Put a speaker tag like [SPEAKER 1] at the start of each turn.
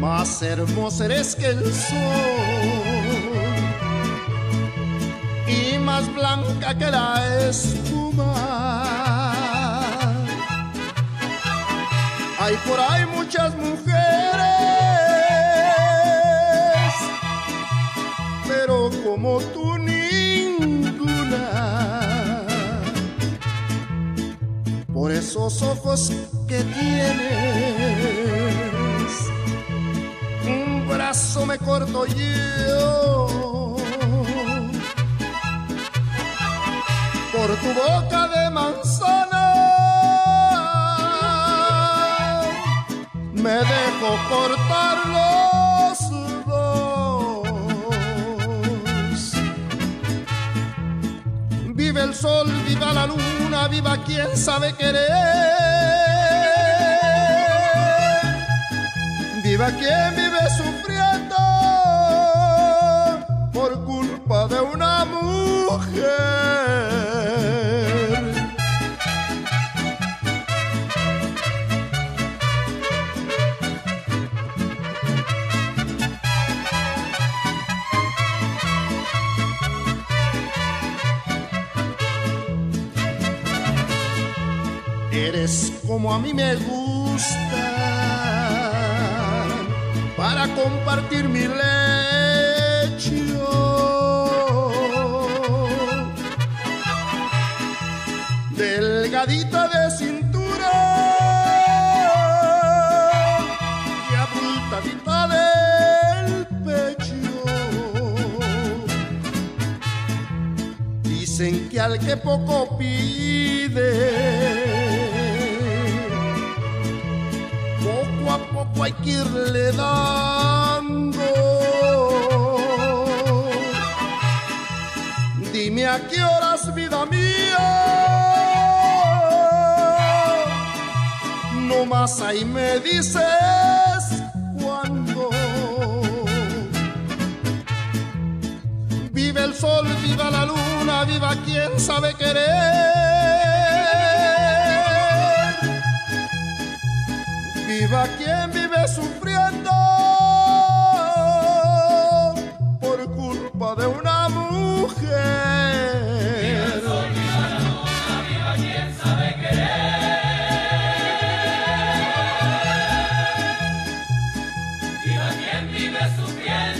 [SPEAKER 1] más hermosa eres que el sol y más blanca que la espuma. Hay por ahí muchas mujeres, pero como tú ninguna. Por esos ojos que tienes, un brazo me corto yo. Por tu boca de manzana me dejo cortar los dos. Vive el sol, viva la luna, viva quien sabe querer. Viva quien vive sufriendo por culpa de una mujer. Eres como a mí me gusta, para compartir mi lecho. Delgadita de cintura y abultadita del pecho. Dicen que al que poco pide, poco a poco hay que irle dando. Dime a qué horas, vida mía, no más ahí me dices cuándo. Vive el sol, viva la luna, viva quien sabe querer. Viva quien vive sufriendo por culpa de una mujer.
[SPEAKER 2] Viva el sol, viva la luna, viva quien sabe querer. Viva quien vive sufriendo